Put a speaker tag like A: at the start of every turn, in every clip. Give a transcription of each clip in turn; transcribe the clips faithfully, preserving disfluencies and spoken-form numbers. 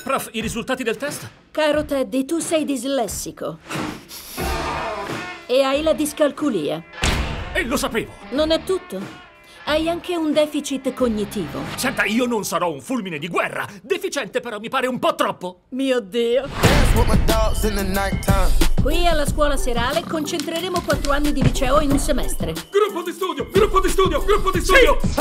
A: Prof, i risultati del test?
B: Caro Teddy, tu sei dislessico. E hai la discalculia.
A: E lo sapevo!
B: Non è tutto. Hai anche un deficit cognitivo.
A: Senta, io non sarò un fulmine di guerra. Deficiente però mi pare un po' troppo.
B: Mio Dio. Qui alla scuola serale concentreremo quattro anni di liceo in un semestre.
A: Gruppo di studio, gruppo di studio, gruppo di studio! Sì.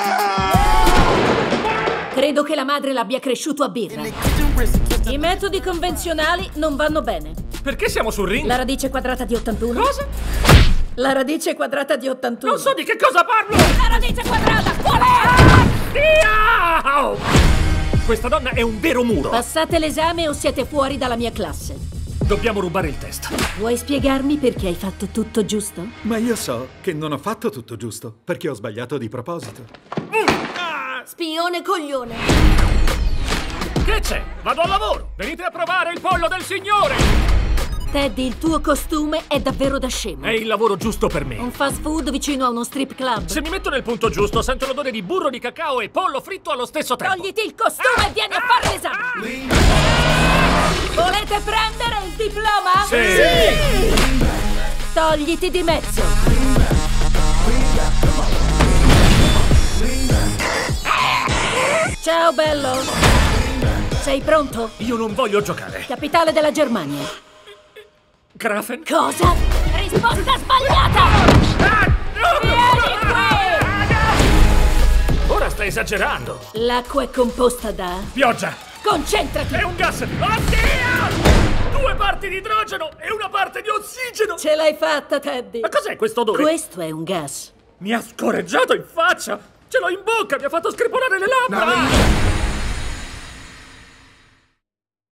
B: Credo che la madre l'abbia cresciuto a birra. I metodi convenzionali non vanno bene.
A: Perché siamo sul ring?
B: La radice quadrata di ottantuno.
A: Cosa?
B: La radice quadrata di ottantuno.
A: Non so di che cosa parlo!
B: La radice quadrata, qual è?
A: Ah! Questa donna è un vero muro.
B: Passate l'esame o siete fuori dalla mia classe.
A: Dobbiamo rubare il test.
B: Vuoi spiegarmi perché hai fatto tutto giusto?
C: Ma io so che non ho fatto tutto giusto, perché ho sbagliato di proposito.
B: Spione coglione.
A: Che c'è? Vado al lavoro! Venite a provare il pollo del signore!
B: Teddy, il tuo costume è davvero da scemo.
A: È il lavoro giusto per me.
B: Un fast food vicino a uno strip club.
A: Se mi metto nel punto giusto, sento l'odore di burro di cacao e pollo fritto allo stesso tempo.
B: Togliti il costume e vieni a fare l'esame. Volete prendere il diploma?
A: Sì!
B: Sì! Togliti di mezzo. Ciao, bello. Sei pronto?
A: Io non voglio giocare.
B: Capitale della Germania.
A: Grafen?
B: Cosa? Risposta sbagliata! Vieni qui!
A: Ora stai esagerando.
B: L'acqua è composta da...
A: Pioggia.
B: Concentrati!
A: È un gas. Oddio! Due parti di idrogeno e una parte di ossigeno.
B: Ce l'hai fatta, Teddy.
A: Ma cos'è questo odore?
B: Questo è un gas.
A: Mi ha scorreggiato in faccia. Ce l'ho in bocca, mi ha fatto screpolare le labbra. No.